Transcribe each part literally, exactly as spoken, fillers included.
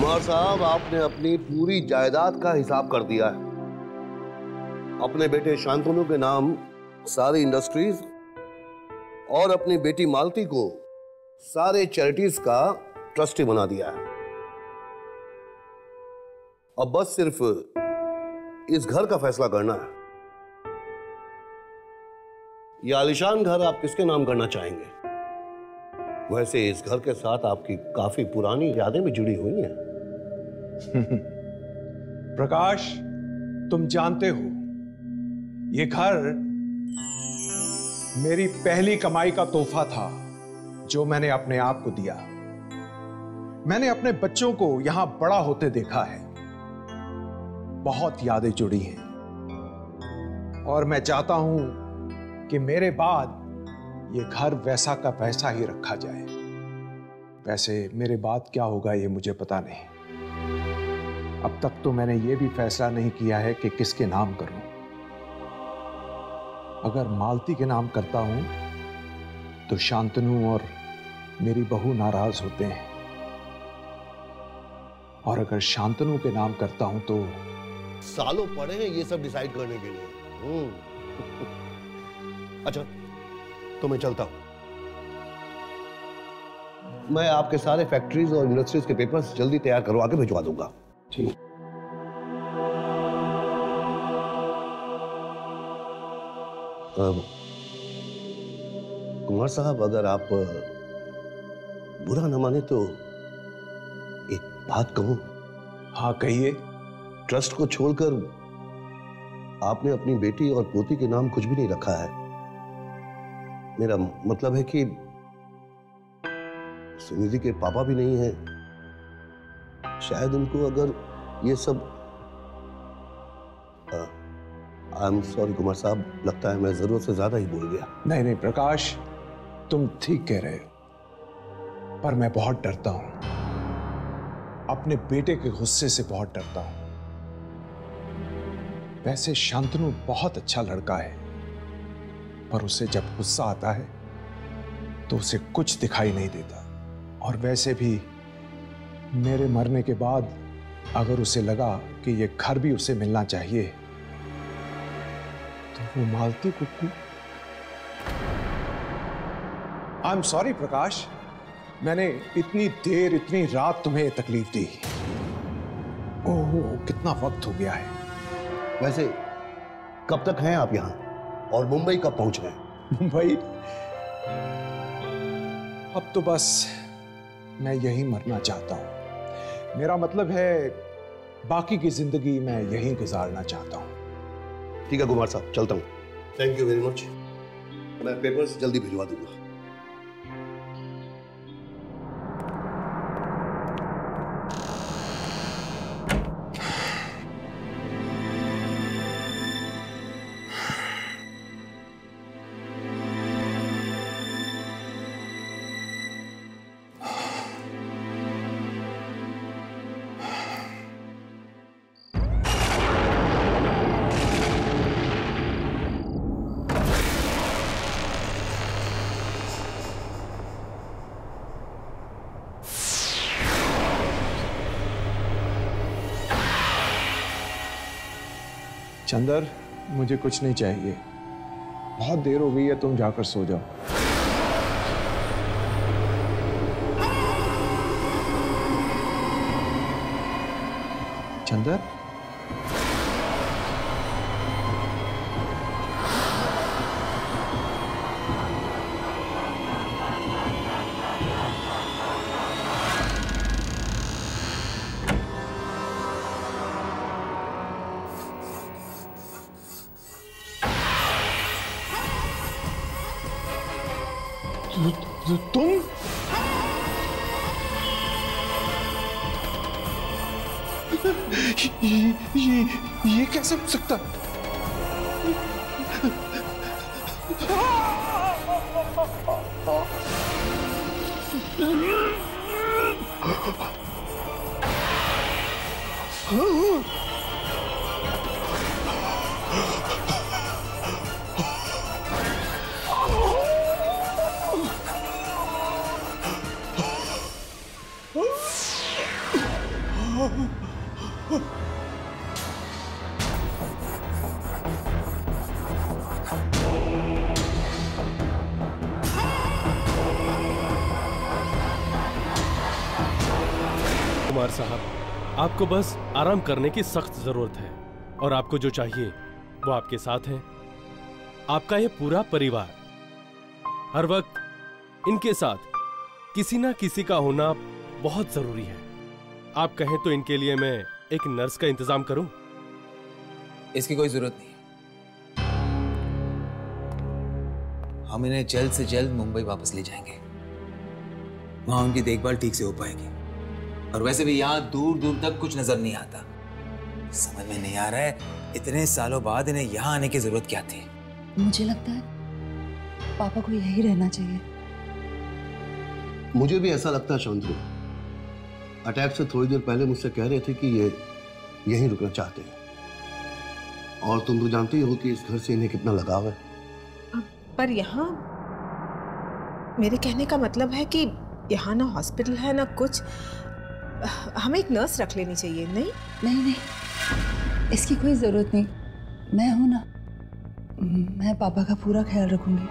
कुमार साहब, आपने अपनी पूरी जायदाद का हिसाब कर दिया है। अपने बेटे शांतनु के नाम सारी इंडस्ट्रीज और अपनी बेटी मालती को सारे चैरिटीज का ट्रस्टी बना दिया है। अब बस सिर्फ इस घर का फैसला करना है। यह आलीशान घर आप किसके नाम करना चाहेंगे? वैसे इस घर के साथ आपकी काफी पुरानी यादें भी जुड़ी हुई हैं। प्रकाश, तुम जानते हो ये घर मेरी पहली कमाई का तोहफा था जो मैंने अपने आप को दिया। मैंने अपने बच्चों को यहां बड़ा होते देखा है। बहुत यादें जुड़ी हैं और मैं चाहता हूं कि मेरे बाद ये घर वैसा का वैसा ही रखा जाए। वैसे मेरे बाद क्या होगा ये मुझे पता नहीं। अब तक तो मैंने ये भी फैसला नहीं किया है कि किसके नाम करूं। अगर मालती के नाम करता हूं तो शांतनु और मेरी बहू नाराज होते हैं, और अगर शांतनु के नाम करता हूं तो सालों पड़े हैं ये सब डिसाइड करने के लिए। अच्छा, तो मैं चलता हूं। मैं आपके सारे फैक्ट्रीज और इंडस्ट्रीज के पेपर्स जल्दी तैयार करवा के भिजवा दूंगा। ठीक। कुमार साहब, अगर आप बुरा न माने तो एक बात कहूं? हाँ, कहिए। ट्रस्ट को छोड़कर आपने अपनी बेटी और पोती के नाम कुछ भी नहीं रखा है। मेरा मतलब है कि सुनिधि के पापा भी नहीं हैं। शायद उनको अगर ये सब आई एम सॉरी कुमार साहब, लगता है मैं जरूरत से ज्यादा ही बोल गया। नहीं नहीं प्रकाश, तुम ठीक कह रहे हो, पर मैं बहुत डरता हूं। अपने बेटे के गुस्से से बहुत डरता हूं। वैसे शांतनु बहुत अच्छा लड़का है, पर उसे जब गुस्सा आता है तो उसे कुछ दिखाई नहीं देता। और वैसे भी मेरे मरने के बाद अगर उसे लगा कि यह घर भी उसे मिलना चाहिए तो वो मालती को आई एम सॉरी प्रकाश, मैंने इतनी देर इतनी रात तुम्हें तकलीफ दी। ओह, कितना वक्त हो गया है। वैसे कब तक हैं आप यहाँ और मुंबई कब पहुंच रहे हैं? मुंबई? अब तो बस मैं यहीं मरना चाहता हूं। मेरा मतलब है बाकी की जिंदगी मैं यहीं गुजारना चाहता हूं। ठीक है कुमार साहब, चलता हूं। Thank you very much. मैं पेपर्स जल्दी भिजवा दूंगा। चंदर, मुझे कुछ नहीं चाहिए। बहुत देर हो गई है, तुम जाकर सो जाओ। चंदर, तुम? ये ये ये कैसे हो सकता? कुमार साहब, आपको बस आराम करने की सख्त जरूरत है और आपको जो चाहिए वो आपके साथ है। आपका ये पूरा परिवार हर वक्त इनके साथ किसी ना किसी का होना बहुत जरूरी है। आप कहें तो इनके लिए मैं एक नर्स का इंतजाम करूं? इसकी कोई जरूरत नहीं। हम इन्हें जल्द से जल्द मुंबई वापस ले जाएंगे, वहां उनकी देखभाल ठीक से हो पाएगी। और वैसे भी यहाँ दूर दूर तक कुछ नजर नहीं आता। समझ में नहीं आ रहा है इतने सालों बाद इन्हें यहाँ आने की जरूरत क्या थी। मुझे लगता है पापा को यही रहना चाहिए। मुझे भी ऐसा लगता है शांतनु। अटैक से थोड़ी देर पहले मुझसे कह रहे थे कि ये यहीं रुकना चाहते हैं, और तुम तो जानती हो कि इस घर से इन्हें कितना लगाव है। पर यहाँ मेरे कहने का मतलब है कि यहाँ ना हॉस्पिटल है ना कुछ, हमें एक नर्स रख लेनी चाहिए। नहीं नहीं नहीं, इसकी कोई जरूरत नहीं। मैं हूं ना, मैं पापा का पूरा ख्याल रखूंगी।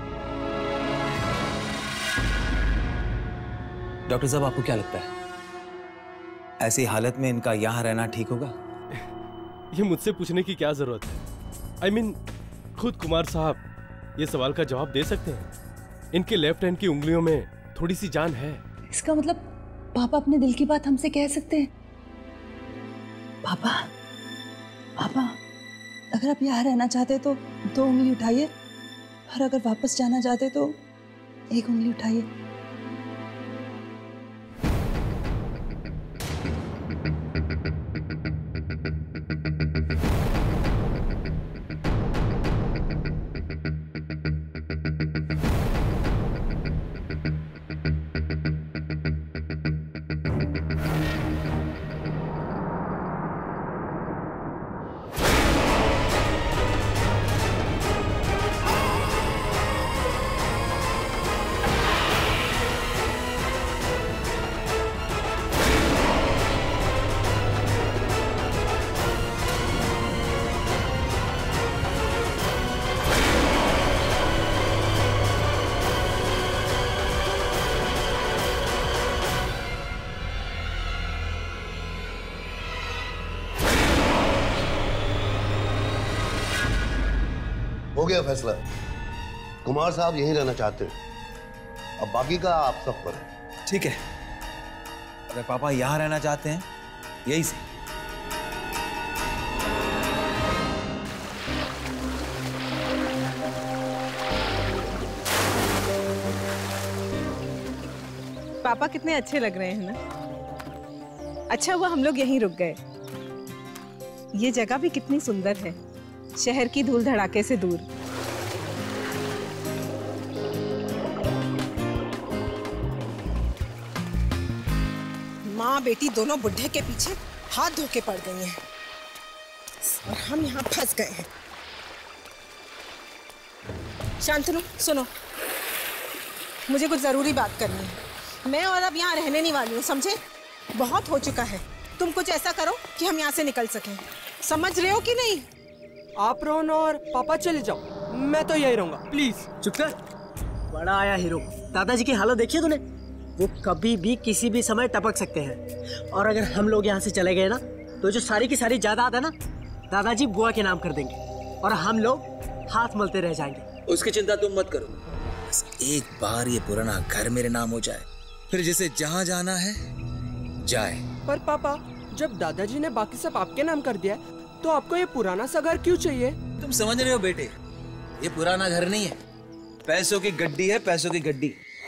डॉक्टर साहब, आपको क्या लगता है ऐसी हालत में इनका यहाँ रहना ठीक होगा? ये मुझसे पूछने की क्या जरूरत है? आई I मीन mean, खुद कुमार साहब ये सवाल का जवाब दे सकते हैं। इनके लेफ्ट हैंड की उंगलियों में थोड़ी सी जान है। इसका मतलब पापा अपने दिल की बात हमसे कह सकते हैं। पापा पापा अगर आप यहाँ रहना चाहते तो दो उंगली उठाइए, और अगर वापस जाना चाहते तो एक उंगली उठाइए। हो गया फैसला। कुमार साहब यहीं रहना चाहते हैं। अब बाकी का आप सब पर है। ठीक है, अगर पापा यहाँ रहना चाहते हैं यही से। पापा कितने अच्छे लग रहे हैं ना। अच्छा हुआ हम लोग यहीं रुक गए। ये जगह भी कितनी सुंदर है, शहर की धूल धड़ाके से दूर। माँ बेटी दोनों बुढ़े के पीछे हाथ धो के पड़ गई हैं और हम यहाँ फंस गए हैं। शांतनु सुनो, मुझे कुछ जरूरी बात करनी है। मैं और अब यहाँ रहने नहीं वाली हूँ, समझे? बहुत हो चुका है। तुम कुछ ऐसा करो कि हम यहाँ से निकल सकें। समझ रहे हो कि नहीं? आप रोहन और पापा चले जाओ, मैं तो यही रहूंगा। प्लीज चुप कर। बड़ा आया हीरो। दादाजी की हालत देखी है तूने? वो कभी भी किसी भी समय टपक सकते हैं, और अगर हम लोग यहाँ से चले गए ना तो जो सारी की सारी जायदाद है ना दादाजी बुआ के नाम कर देंगे और हम लोग हाथ मलते रह जाएंगे। उसकी चिंता तुम मत करो, बस एक बार ये पुराना घर मेरे नाम हो जाए, फिर जिसे जहाँ जाना है जाए। पर पापा, जब दादाजी ने बाकी सब आपके नाम कर दिया तो आपको ये पुराना सा घर क्यों चाहिए? तुम समझ रहे हो बेटे, ये पुराना घर नहीं है, पैसों की गड्डी है, पैसों की गड्डी।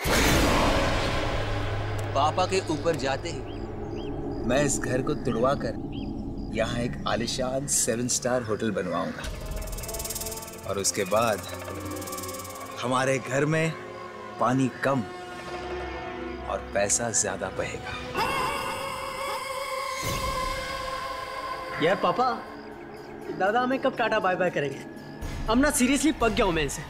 पापा के ऊपर जाते ही मैं इस घर को तुड़वा कर यहाँ एक आलिशान सेवन स्टार होटल बनवाऊंगा, और उसके बाद हमारे घर में पानी कम और पैसा ज्यादा बहेगा। यार पापा, दादा हमें कब टाटा बाय बाय करेंगे? हम ना सीरियसली पक गया हूं मैं इनसे।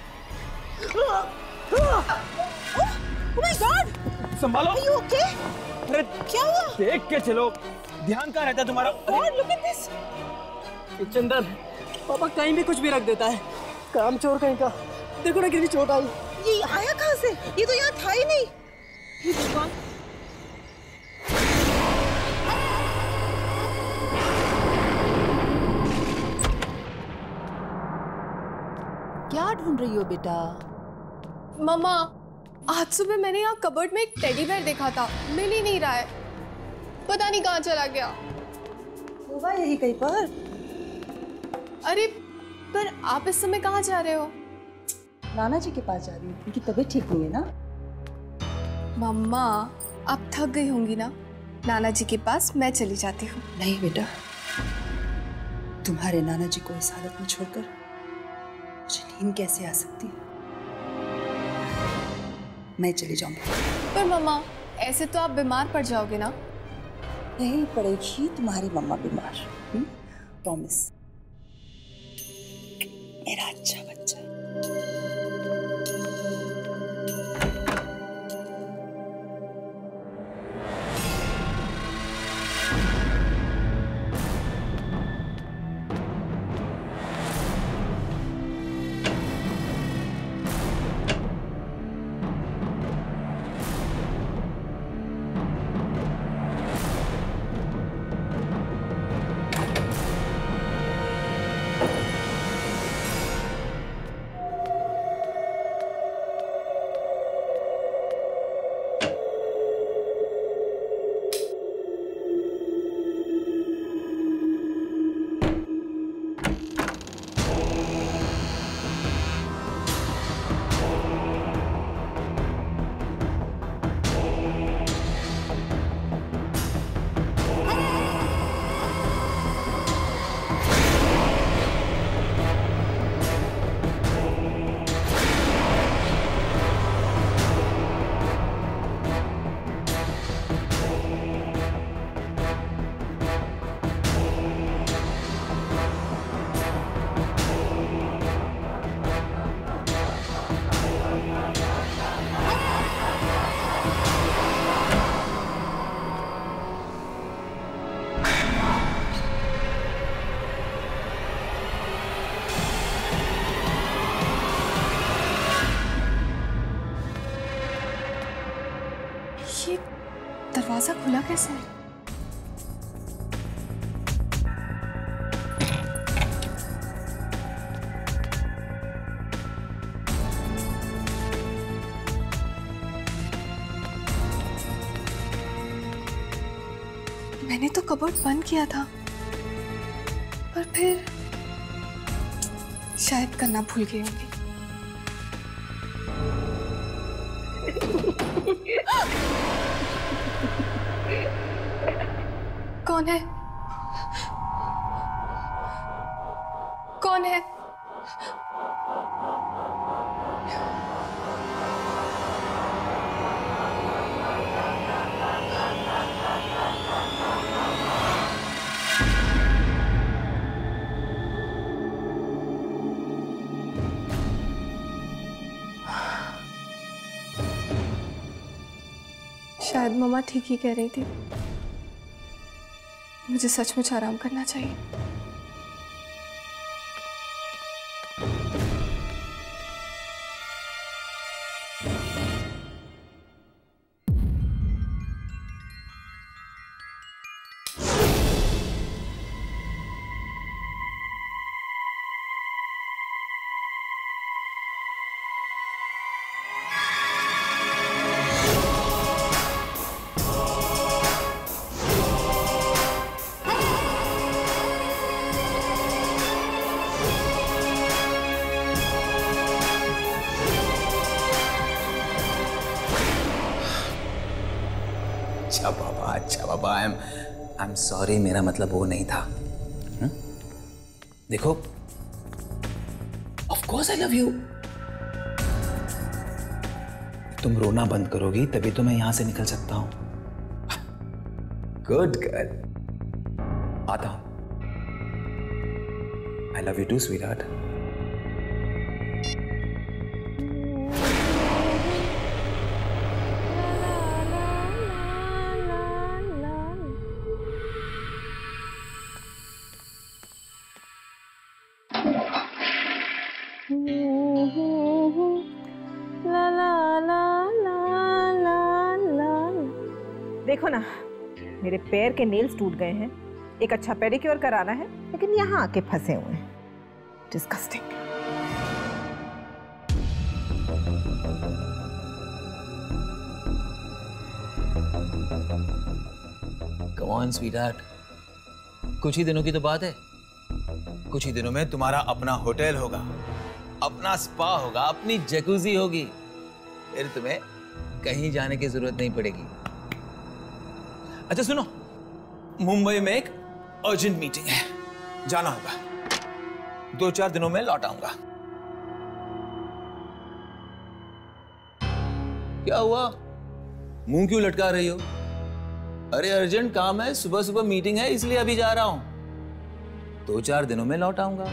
Oh my God! संभालो। Are you okay? अरे क्या हुआ? देख के चलो, ध्यान कहाँ रहता तुम्हारा? God, look at this! चंदन, पापा कहीं भी कुछ भी रख देता है, काम चोर कहीं का। देखो ना कितनी चोट आई। ये आया कहाँ से? ये तो यहाँ था ही नहीं। ये भगवान। ढूंढ रही हो बेटा? मम्मा, आज सुबह मैंने यहाँ कबर्ड में एक टेडी बेयर देखा था, मिल ही नहीं रहा है, पता नहीं कहाँ चला गया। होगा यही कहीं पर। अरे पर आप इस समय कहाँ जा रहे हो? नाना जी के पास जा रही हूँ, उनकी तबीयत ठीक नहीं है ना। मम्मा, आप थक गई होंगी ना, नाना जी के पास मैं चली जाती हूँ। नहीं बेटा, तुम्हारे नाना जी को इस हालत में छोड़कर मुझे नींद कैसे आ सकती है? मैं चली जाऊंगी। पर मम्मा, ऐसे तो आप बीमार पड़ जाओगे ना। नहीं पड़ेगी तुम्हारी मम्मा बीमार, प्रॉमिस। मेरा अच्छा बच्चा। ये दरवाजा खुला कैसे? मैंने तो कबर्ड बंद किया था, पर फिर शायद करना भूल गई होंगी। कौन है? कौन है? शायद मम्मा ठीक ही कह रही थी, मुझे सचमुच आराम करना चाहिए। अच्छा बाबा, अच्छा बाबा, I am I am sorry, मेरा मतलब वो नहीं था। हुँ? देखो, of course I love you. तुम रोना बंद करोगी तभी तो मैं यहां से निकल सकता हूं। गुड गर्ल, आता हूं। I love you too sweetheart. देखो ना, मेरे पैर के नेल्स टूट गए हैं, एक अच्छा पेडिक्योर कराना है, लेकिन यहाँ आके फंसे हुए हैं। डिस्गस्टिंग। कम ऑन स्वीटहार्ट, कुछ ही दिनों की तो बात है। कुछ ही दिनों में तुम्हारा अपना होटल होगा, अपना स्पा होगा, अपनी जैकुजी होगी। फिर तुम्हें कहीं जाने की जरूरत नहीं पड़ेगी। अच्छा सुनो, मुंबई में एक अर्जेंट मीटिंग है, जाना होगा। दो चार दिनों में लौट आऊंगा। क्या हुआ, मुंह क्यों लटका रही हो? अरे अर्जेंट काम है, सुबह सुबह मीटिंग है, इसलिए अभी जा रहा हूं। दो चार दिनों में लौट आऊंगा।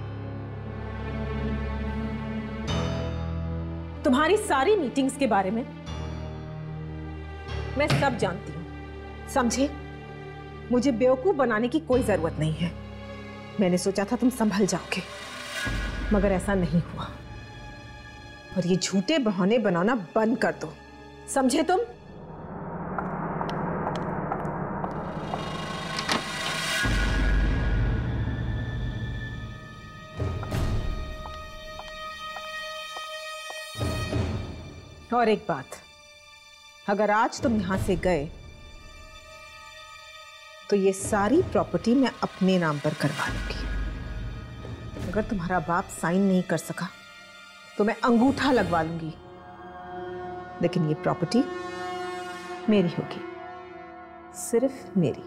तुम्हारी सारी मीटिंग्स के बारे में मैं सब जानती हूं, समझे? मुझे बेवकूफ बनाने की कोई जरूरत नहीं है। मैंने सोचा था तुम संभल जाओगे, मगर ऐसा नहीं हुआ। और ये झूठे बहाने बनाना बंद कर दो, समझे तुम? और एक बात, अगर आज तुम यहां से गए तो ये सारी प्रॉपर्टी मैं अपने नाम पर करवा लूंगी। अगर तुम्हारा बाप साइन नहीं कर सका तो मैं अंगूठा लगवा लूंगी, लेकिन ये प्रॉपर्टी मेरी होगी, सिर्फ मेरी।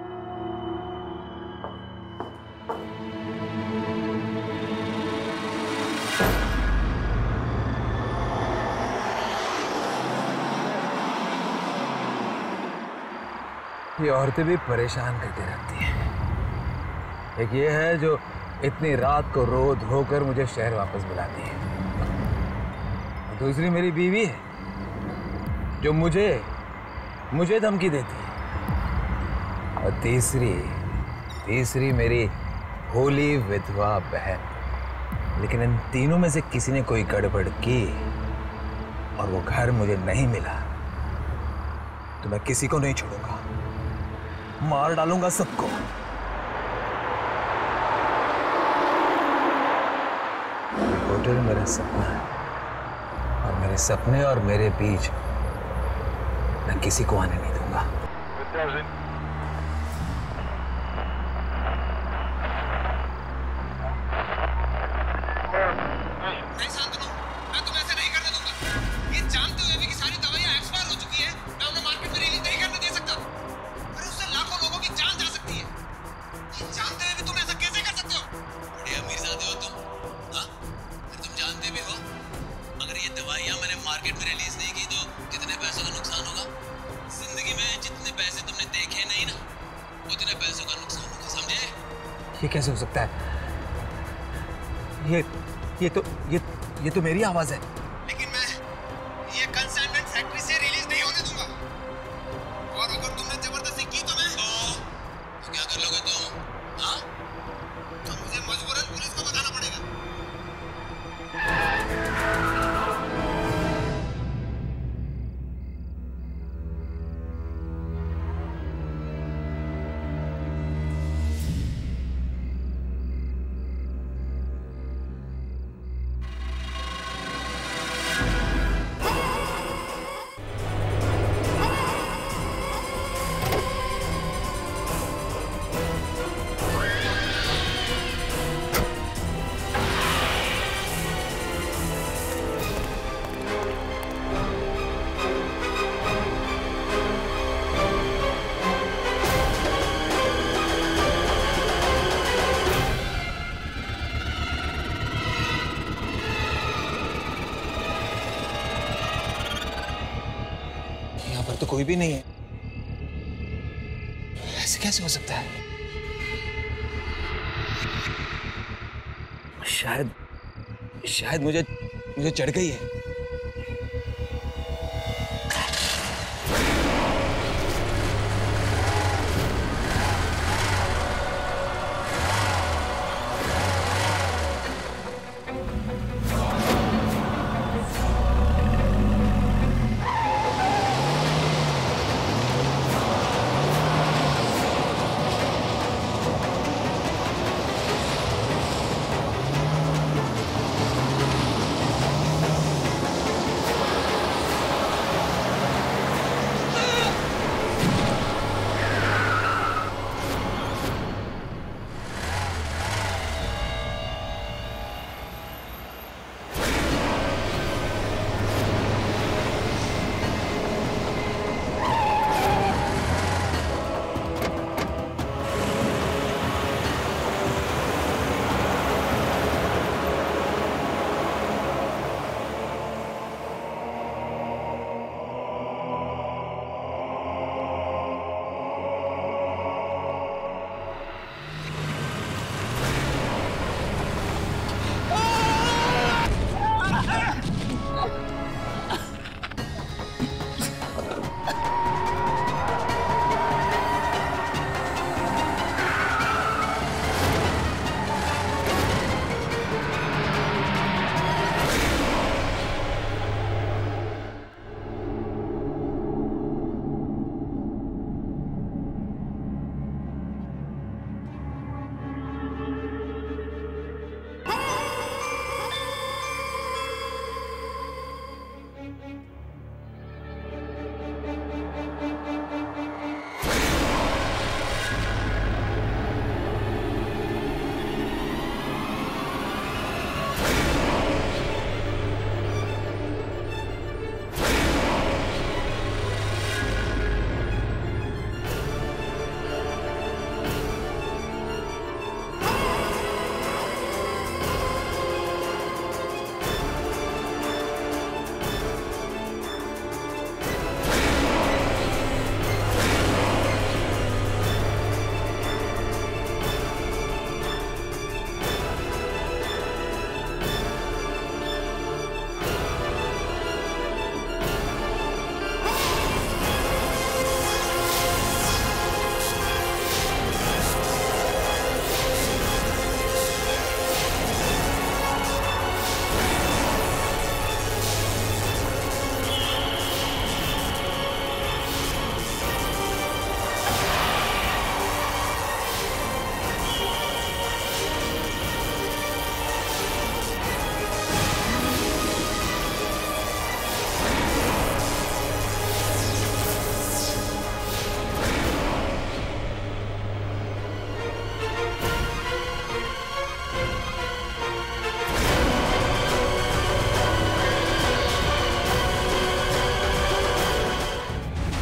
ये औरतें भी परेशान करती रहती हैं। एक ये है जो इतनी रात को रो धोकर मुझे शहर वापस बुलाती है, और दूसरी मेरी बीवी है जो मुझे मुझे धमकी देती है, और तीसरी तीसरी मेरी भोली विधवा बहन। लेकिन इन तीनों में से किसी ने कोई गड़बड़ की और वो घर मुझे नहीं मिला तो मैं किसी को नहीं छोड़ूंगा, मार डालूंगा सबको। होटल मेरा सपना है, और मेरे सपने और मेरे बीच मैं किसी को आने नहीं दूंगा। ये कैसे हो सकता है? ये ये तो ये ये तो मेरी आवाज है। लेकिन मैं ये कंसाइनमेंट फैक्ट्री से रिलीज नहीं होने दूंगा, और अगर तुमने जबरदस्ती की तो मैं तो, तो क्या कर लोगे तुम? हाँ, तो मुझे मजबूरन पुलिस को बताना पड़ेगा। तो कोई भी नहीं है, ऐसे कैसे हो सकता है? शायद शायद मुझे मुझे चढ़ गई है।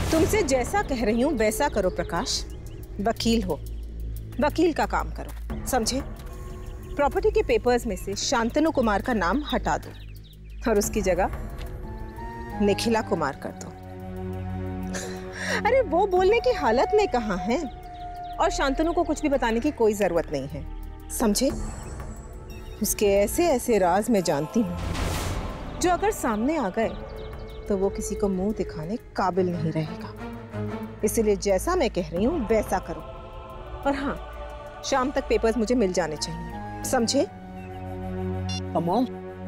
तुमसे जैसा कह रही हूँ वैसा करो प्रकाश। वकील हो, वकील का काम करो, समझे? प्रॉपर्टी के पेपर्स में से शांतनु कुमार का नाम हटा दो और उसकी जगह निखिला कुमार कर दो। अरे वो बोलने की हालत में कहाँ है और शांतनु को कुछ भी बताने की कोई जरूरत नहीं है, समझे? उसके ऐसे ऐसे राज मैं जानती हूँ जो अगर सामने आ गए तो वो किसी को मुंह दिखाने काबिल नहीं रहेगा। इसलिए जैसा मैं कह रही हूँ वैसा करो। और हाँ, शाम तक पेपर्स मुझे मिल जाने चाहिए, समझे? मॉम,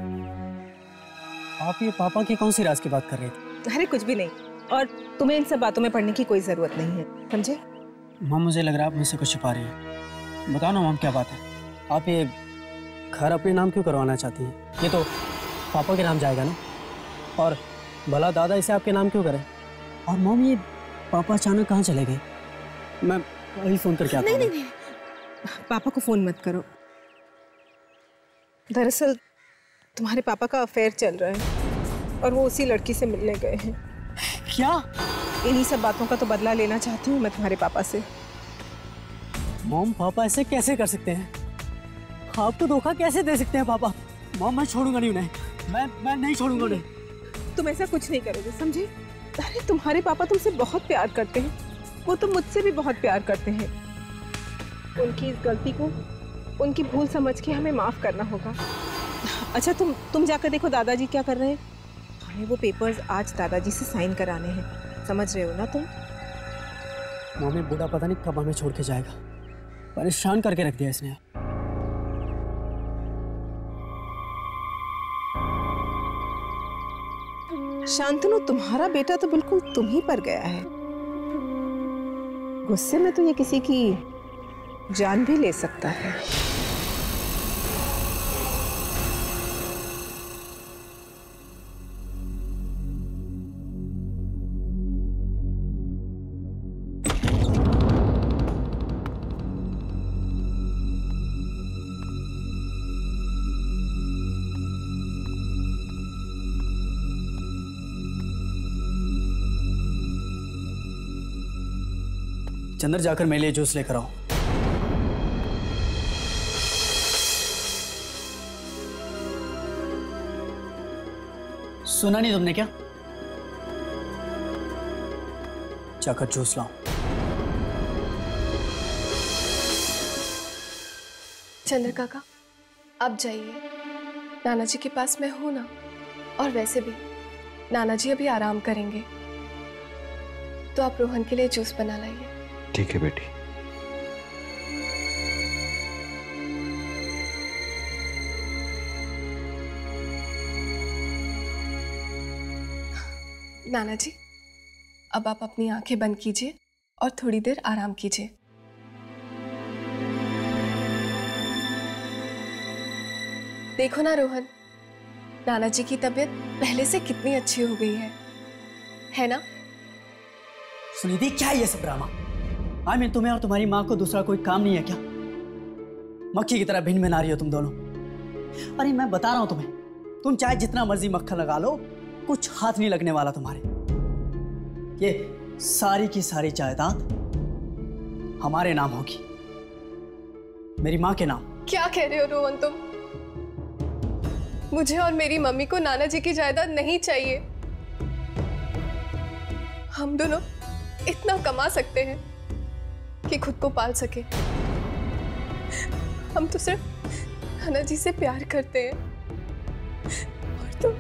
आप ये पापा की कौन सी राज की बात कर रहे थे? अरे कुछ भी नहीं, और तुम्हें इन सब बातों में पढ़ने की कोई जरूरत नहीं है, समझे? मॉम, मुझे लग रहा है आप मुझसे कुछ छिपा रही हैं। बताओ ना मॉम, क्या बात है? आप ये घर अपने नाम क्यों करवाना चाहती हैं? ये तो पापा के नाम जाएगा ना, और भला दादा इसे आपके नाम क्यों करें? और मॉम, ये पापा अचानक कहाँ चले गए? मैं अभी फोन करके आता हूँ। नहीं नहीं नहीं, पापा को फोन मत करो। दरअसल तुम्हारे पापा का अफेयर चल रहा है और वो उसी लड़की से मिलने गए हैं। क्या? इन्हीं सब बातों का तो बदला लेना चाहती हूँ मैं तुम्हारे पापा से। मॉम, पापा ऐसे कैसे कर सकते हैं? आप तो धोखा कैसे दे सकते हैं पापा? मॉम, मैं छोड़ूंगा नहीं उन्हें, मैं मैं नहीं छोड़ूंगा उन्हें। तुम ऐसा कुछ नहीं करोगे, समझे? अरे तुम्हारे पापा तुमसे बहुत प्यार करते हैं, वो तो मुझसे भी बहुत प्यार करते हैं। उनकी इस गलती को उनकी भूल समझ के हमें माफ करना होगा। अच्छा, तुम तुम जाकर देखो दादाजी क्या कर रहे हैं। हमें वो पेपर्स आज दादाजी से साइन कराने हैं, समझ रहे हो ना तुम? मम्मी, बूढ़ा पता नहीं कब हमें छोड़ के जाएगा, परेशान करके रख दिया इसने। शांतनु, तुम्हारा बेटा तो बिल्कुल तुम ही पर गया है। गुस्से में तो ये किसी की जान भी ले सकता है। चंदर, जाकर मेरे लिए जूस लेकर आओ। सुना नहीं तुमने क्या? जाकर जूस लाओ। चंद्र काका, आप जाइए, नाना जी के पास मैं हूं ना। और वैसे भी नाना जी अभी आराम करेंगे, तो आप रोहन के लिए जूस बना लाइए। ठीक है बेटी। नाना जी, अब आप अपनी आंखें बंद कीजिए और थोड़ी देर आराम कीजिए। देखो ना रोहन, नाना जी की तबीयत पहले से कितनी अच्छी हो गई है, है ना? सुनिधि, क्या है ये सब ड्रामा? आई मीन, तुम्हें और तुम्हारी माँ को दूसरा कोई काम नहीं है क्या? मक्खी की तरह भिन भिना रही हो तुम दोनों। अरे मैं बता रहा हूं तुम्हें, तुम चाहे जितना मर्जी मक्खन लगा लो, कुछ हाथ नहीं लगने वाला तुम्हारे। ये सारी की सारी जायदाद हमारे नाम होगी, मेरी माँ के नाम। क्या कह रहे हो रोहन तुम? मुझे और मेरी मम्मी को नाना जी की जायदाद नहीं चाहिए। हम दोनों इतना कमा सकते हैं कि खुद को पाल सके। हम तो सिर्फ नाना जी से प्यार करते हैं। और तो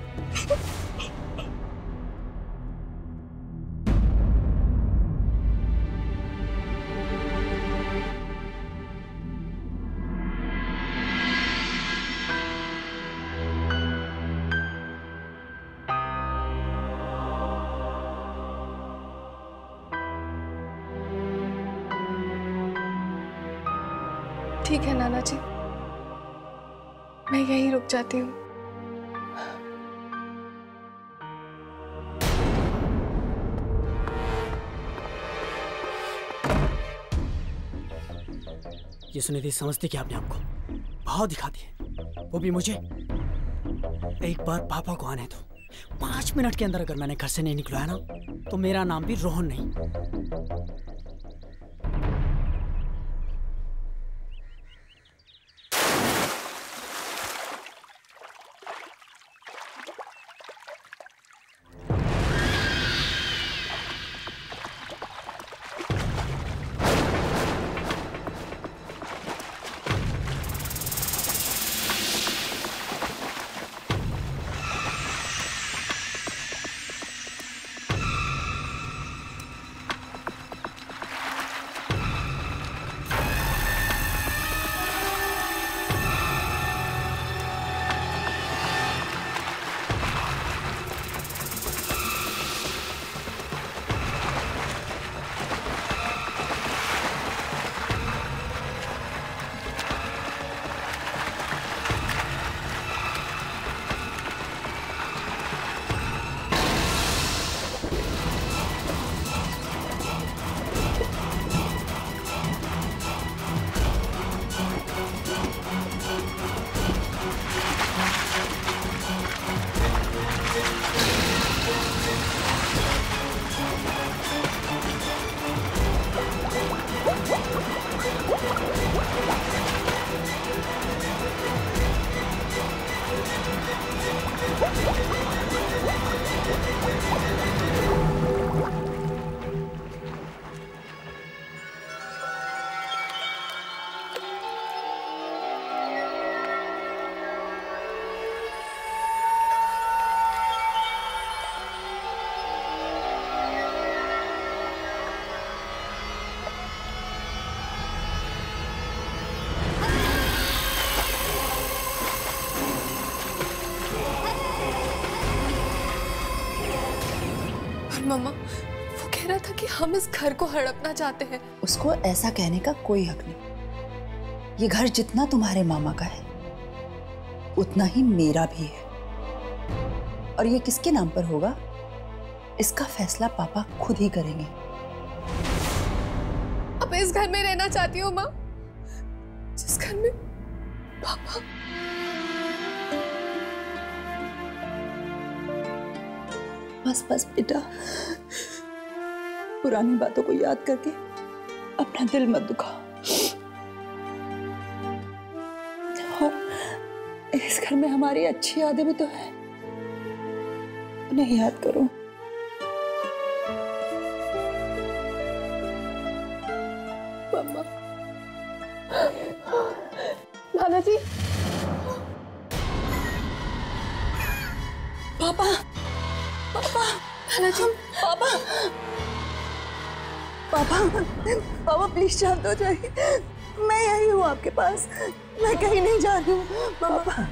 ठीक है नाना जी, मैं यहीं रुक जाती हूँ। ये सुनिधि समझती क्या अपने आप को? बहुत दिखाती है, वो भी मुझे। एक बार पापा को आने दो, पांच मिनट के अंदर अगर मैंने घर से नहीं निकलवाया ना, तो मेरा नाम भी रोहन नहीं। मम्मा, वो कह रहा था कि हम इस घर को हड़पना चाहते हैं। उसको ऐसा कहने का कोई हक नहीं। ये घर जितना तुम्हारे मामा का है उतना ही मेरा भी है, और ये किसके नाम पर होगा इसका फैसला पापा खुद ही करेंगे। अब इस घर में रहना चाहती हूँ माँ, जिस घर में पापा। बस बस बेटा, पुरानी बातों को याद करके अपना दिल मत दुखाओ। और इस घर में हमारी अच्छी यादें भी तो है, उन्हें याद करो। मम्मा, नाना जी, पापा, पापा, नाना जी, पापा, पापा, पापा प्लीज शांत हो जाइए। मैं यही हूँ आपके पास, मैं कहीं नहीं जा रही हूँ। पापा,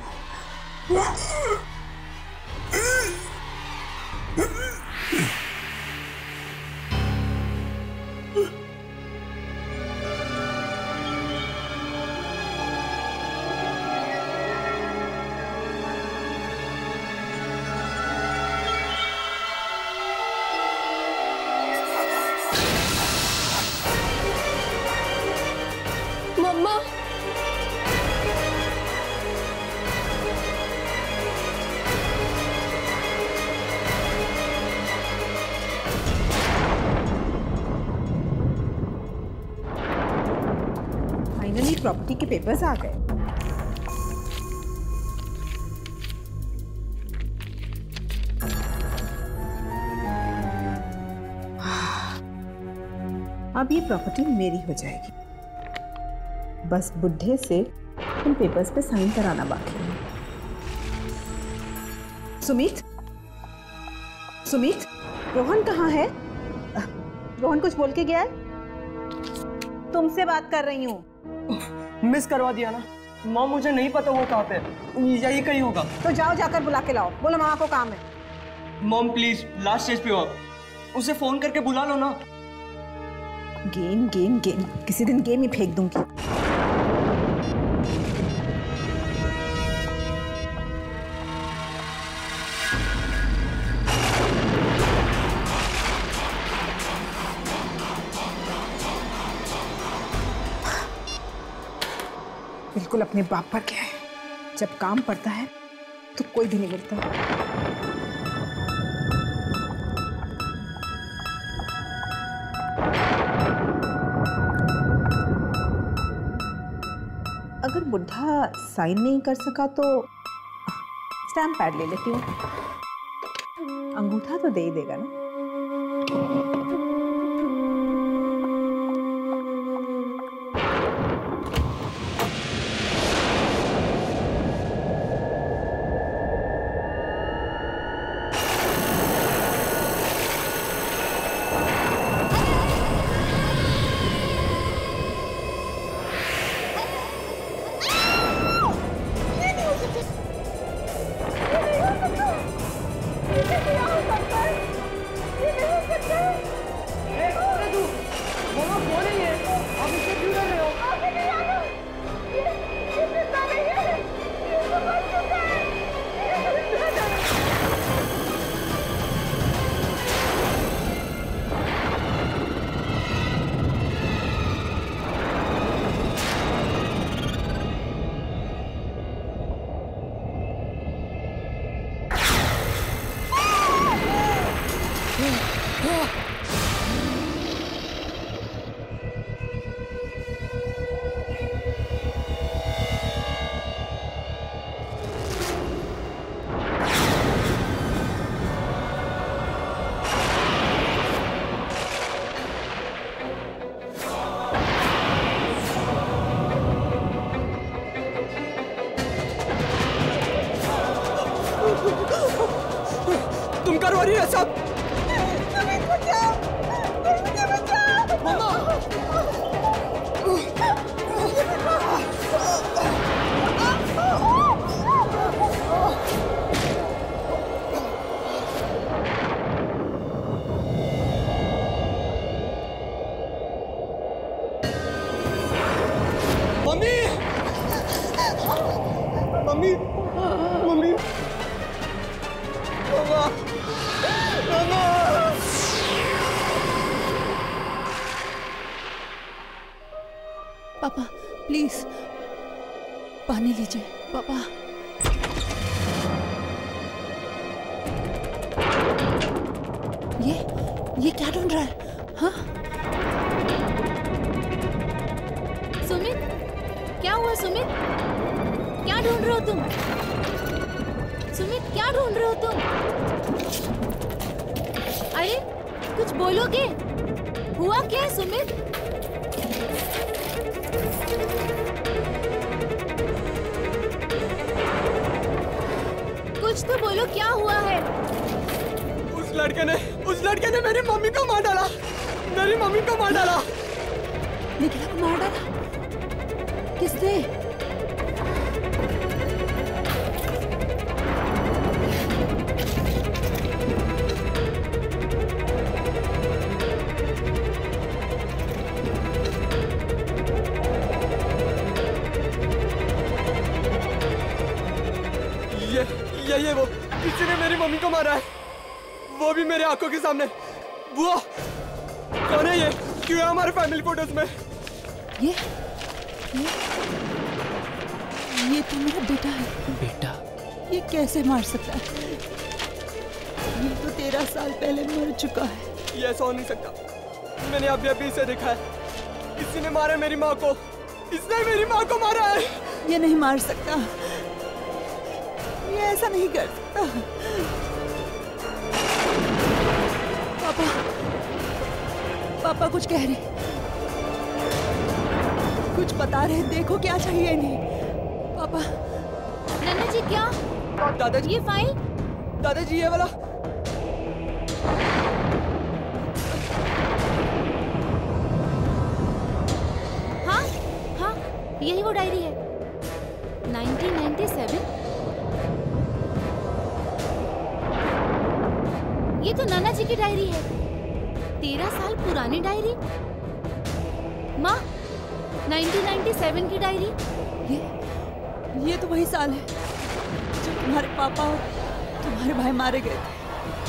प्रॉपर्टी के पेपर्स आ गए। अब ये प्रॉपर्टी मेरी हो जाएगी, बस बुढ़े से इन पेपर्स पे साइन कराना बाकी है। सुमित, सुमित, रोहन कहाँ है? रोहन कुछ बोल के गया है? तुमसे बात कर रही हूँ। मिस करवा दिया ना माँ, मुझे नहीं पता वो कहाँ पे है, यही कहीं होगा। तो जाओ, जाकर बुला के लाओ। बोलो मामा को काम है। मॉम प्लीज, लास्ट स्टेज पे हो आप, उसे फोन करके बुला लो ना। गेम गेम गेम, किसी दिन गेम ही फेंक दूंगी। बिल्कुल अपने बाप पर क्या है, जब काम पड़ता है तो कोई भी नहीं मिलता। अगर बुढ़ा साइन नहीं कर सका तो स्टैम्प पैड ले लेती हूँ, अंगूठा तो दे ही देगा ना। तुम करवा रही है सब। मम्मी मम्मी मम्मी मामा मामा पापा प्लीज पानी लीजिए पापा। ये ये क्या ढूंढ रहा है? हाँ सुमित, क्या हुआ सुमित? क्या ढूंढ रहे हो तुम? सुमित क्या ढूंढ रहे हो तुम? अरे कुछ बोलोगे? हुआ क्या है सुमित? कुछ तो बोलो, क्या हुआ है? उस लड़के ने उस लड़के ने मेरी मम्मी को मार डाला। मेरी मम्मी को मार डाला। निखिला को मार डाला? किसने? ये ये ये वो किसी ने मेरी मम्मी को मारा है, वो भी मेरे आंखों के सामने। बुआ कौन है ये? क्यों है हमारे फैमिली फोटोज में? ये ये ये तो मेरा बेटा है। बेटा? ये कैसे मार सकता है? ये तो तेरह साल पहले मर चुका है। ये ऐसा हो नहीं सकता। मैंने अभी अभी इसे देखा है। किसी ने मारा मेरी माँ को। इसने मेरी माँ को मारा है। ये नहीं मार सकता, ये ऐसा नहीं कर सकता। पापा पापा कुछ कह रहे, कुछ बता रहे, देखो क्या चाहिए इन्हें। पापा। नन्ना जी क्या? दादाजी ये फाइल? दादाजी ये वाला। हाँ हाँ यही वो डायरी है। Nineteen ninety seven. ये तो नाना जी की डायरी है। तेरह साल पुरानी डायरी। माँ, नाइनटीन नाइंटी सेवन की डायरी। ये ये तो वही साल है जब तुम्हारे पापा और तुम्हारे भाई मारे गए थे।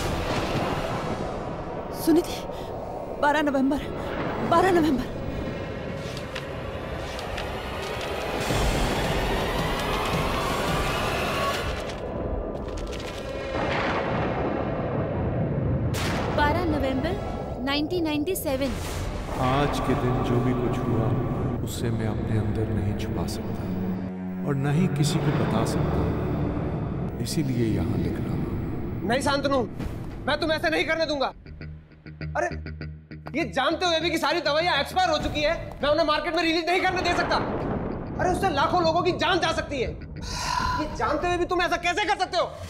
सुनी थी? बारह नवंबर, बारह नवंबर। Nineteen ninety seven. आज के दिन जो भी कुछ हुआ उससे मैं अपने अंदर नहीं छुपा सकता और न ही किसी को बता सकता, इसीलिए यहाँ लिख रहा हूँ। नहीं शांतनु, मैं तुम्हें ऐसे नहीं करने दूंगा। अरे ये जानते हुए भी कि सारी दवाइयां एक्सपायर हो चुकी है, मैं उन्हें मार्केट में रिलीज नहीं करने दे सकता। अरे उससे लाखों लोगों की जान जा सकती है। ये जानते हुए भी तुम ऐसा कैसे कर सकते हो?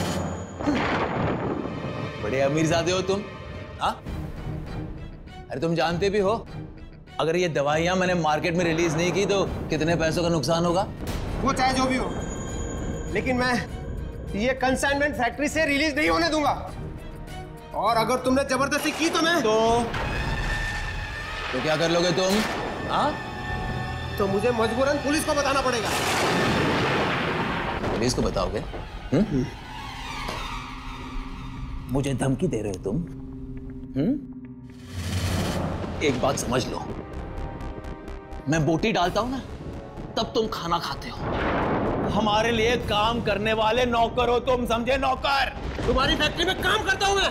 बड़े अमीरजादे हो तुम, हाँ? अरे तुम जानते भी हो अगर ये दवाइयां मैंने मार्केट में रिलीज नहीं की तो कितने पैसों का नुकसान होगा? वो चाहे जो भी हो, लेकिन मैं ये कंसाइनमेंट फैक्ट्री से रिलीज नहीं होने दूंगा। और अगर तुमने जबरदस्ती की तो मैं तो तो क्या कर लोगे तुम? हाँ? तो मुझे मजबूरन पुलिस को बताना पड़ेगा। पुलिस को बताओगे? हम्म? मुझे धमकी दे रहे हो तुम? हम्म? एक बात समझ लो, मैं बोटी डालता हूं ना तब तुम खाना खाते हो। हमारे लिए काम करने वाले नौकर हो तुम, समझे? नौकर। तुम्हारी फैक्ट्री में काम करता हूं मैं,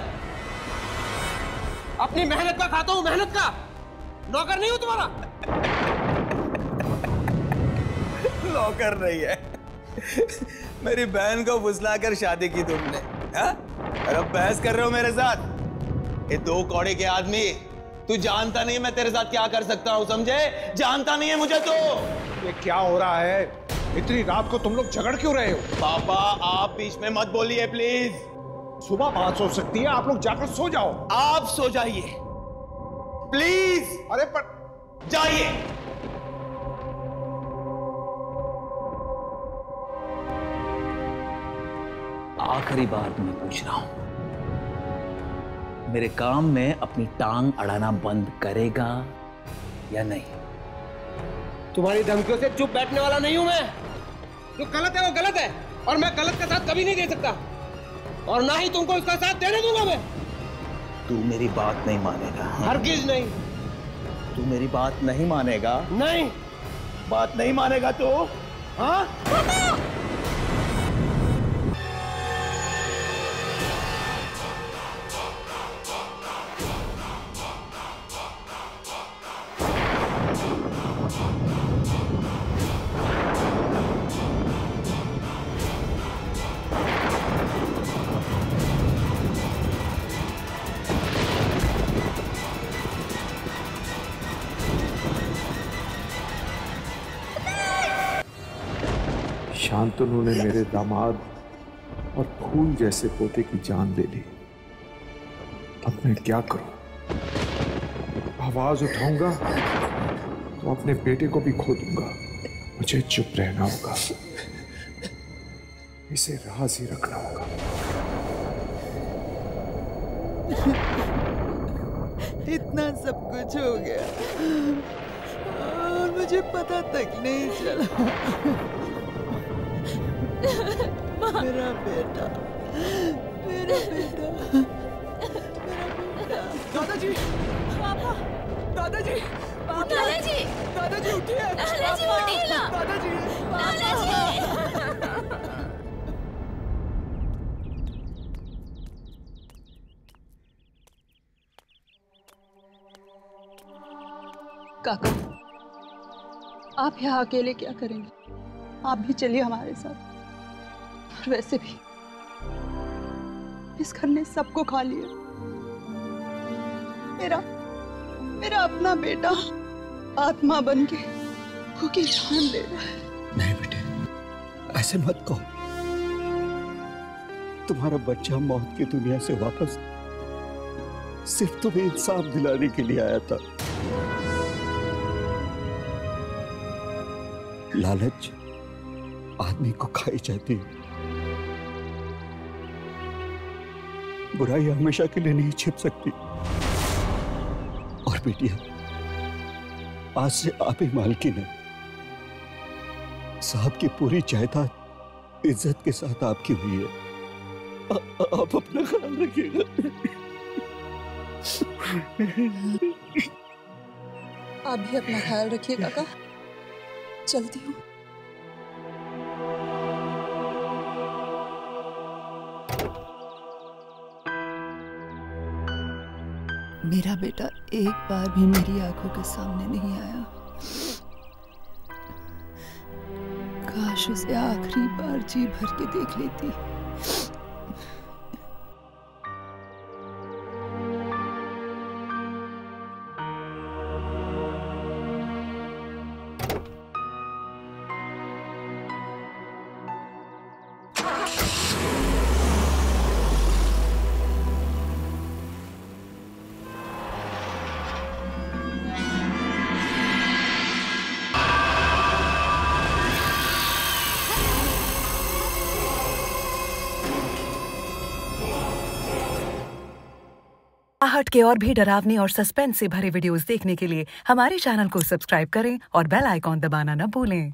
अपनी मेहनत का खाता हूं, मेहनत का। नौकर नहीं हूं तुम्हारा। नौकर नहीं है। मेरी बहन को फुसला कर शादी की तुमने, हा? और अब बहस कर रहे हो मेरे साथ? ये दो कौड़े के आदमी, तू जानता नहीं मैं तेरे साथ क्या कर सकता हूं, समझे? जानता नहीं है मुझे तो। ये क्या हो रहा है? इतनी रात को तुम लोग झगड़ क्यों रहे हो? पापा आप बीच में मत बोलिए प्लीज। सुबह बात हो सकती है, आप लोग जाकर सो जाओ। आप सो जाइए प्लीज। अरे पर जाइए। आखिरी बार मैं पूछ रहा हूं, मेरे काम में अपनी टांग अड़ाना बंद करेगा या नहीं? तुम्हारी धमकियों से चुप बैठने वाला नहीं हूं मैं। जो गलत है वो गलत है, और मैं गलत का साथ कभी नहीं दे सकता, और ना ही तुमको इसका साथ देने दूंगा मैं। तू मेरी बात नहीं मानेगा। हरगिज नहीं। तू मेरी बात नहीं मानेगा? नहीं। बात नहीं मानेगा तो? हाँ? शांतनु ने मेरे दामाद और फूल जैसे पोते की जान ले ली। अब मैं क्या करूं? आवाज उठाऊंगा तो अपने बेटे को भी खो दूंगा। मुझे चुप रहना होगा, इसे राज ही रखना होगा। इतना सब कुछ हो गया और मुझे पता तक नहीं चला। मेरा बेटा, मेरा बेटा, मेरा बेटा। दादाजी, पापा, दादाजी, दादाजी, दादाजी उठिए। दादाजी उठिए ना। दादाजी, दादाजी। काका, आप यहाँ अकेले क्या करेंगे? आप भी चलिए हमारे साथ। और वैसे भी इस घर ने सबको खा लिया। मेरा मेरा अपना बेटा आत्मा बन के भूखी जान ले रहा है। नहीं बेटे, ऐसे मत कहो। तुम्हारा बच्चा मौत की दुनिया से वापस सिर्फ तुम्हें इंसाफ दिलाने के लिए आया था। लालच आदमी को खाई जाती है। बुराई हमेशा के लिए नहीं छिप सकती। और बेटिया, आज से आप ही मालकिन है। साहब की पूरी जायदाद इज्जत के साथ आपकी हुई है। आ, आप अपना ख्याल रखिएगा। आप भी अपना ख्याल रखिए काका। चलती हूँ। मेरा बेटा एक बार भी मेरी आंखों के सामने नहीं आया। काश उसे आखिरी बार जी भर के देख लेती। आहट के और भी डरावनी और सस्पेंस से भरे वीडियोस देखने के लिए हमारे चैनल को सब्सक्राइब करें और बेल आइकॉन दबाना न भूलें।